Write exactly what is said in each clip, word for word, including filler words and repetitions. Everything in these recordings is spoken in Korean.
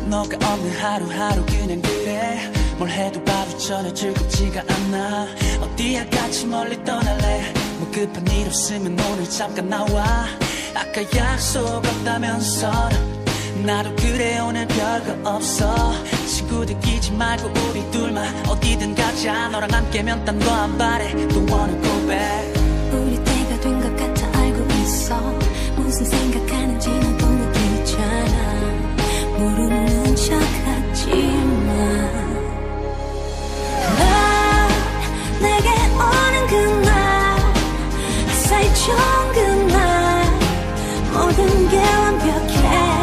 너가 없는 하루하루 그냥 그래. 뭘 해도 바로 전혀 즐겁지가 않아. 어디야 같이 멀리 떠날래. 뭐 급한 일 없으면 오늘 잠깐 나와. 아까 약속 없다면서 나도 그래 오늘 별거 없어. 친구들 끼지 말고 우리 둘만 어디든 가자. 너랑 함께면 딴 거 안 바래. Don't wanna go back. 우리 때가 된 것 같아 알고 있어. 무슨 생각하는지 너도 느끼잖아. 모르는 척하지마. 넌 내게 오는 그날 햇살 좋은 그날 모든 게 완벽해.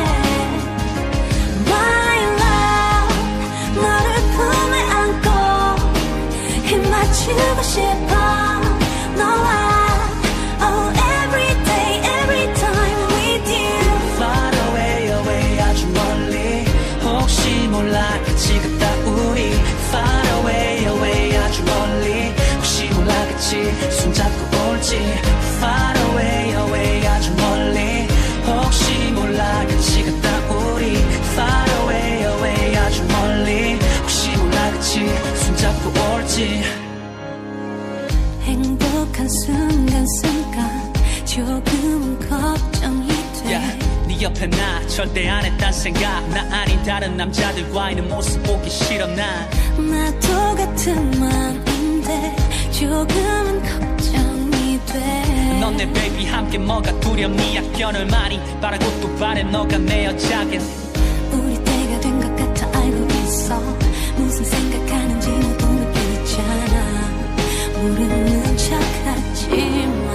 My love 너를 품에 안고 힘 맞추고 싶어. 너와 Oh every day every time with you. Far away away 아주 멀리. 혹시 몰라 같이 갔다 우리. Far away away 아주 멀리. 혹시 몰라 같이 손잡고 올지. Far away away 아주 멀리. 혹시 몰라 같이 갔다 우리. Far away away 아주 멀리. 혹시 몰라 같이 손잡고 올지. 행복한 순간순간 조금은 걱정이 돼. yeah, 네 옆에 나 절대 안 했단 생각. 나 아닌 다른 남자들과 있는 모습 보기 싫어 난. 나도 같은 마음인데 조금은 걱정이 돼. 넌 내 베이비 함께 뭐가 두렵니. 약견을 많이 바라고 또 바래 너가 내 여자긴. 우리 때가 된 것 같아 알고 있어. 무슨 생각하는지 너도 느끼잖아. 모르는 척하지마.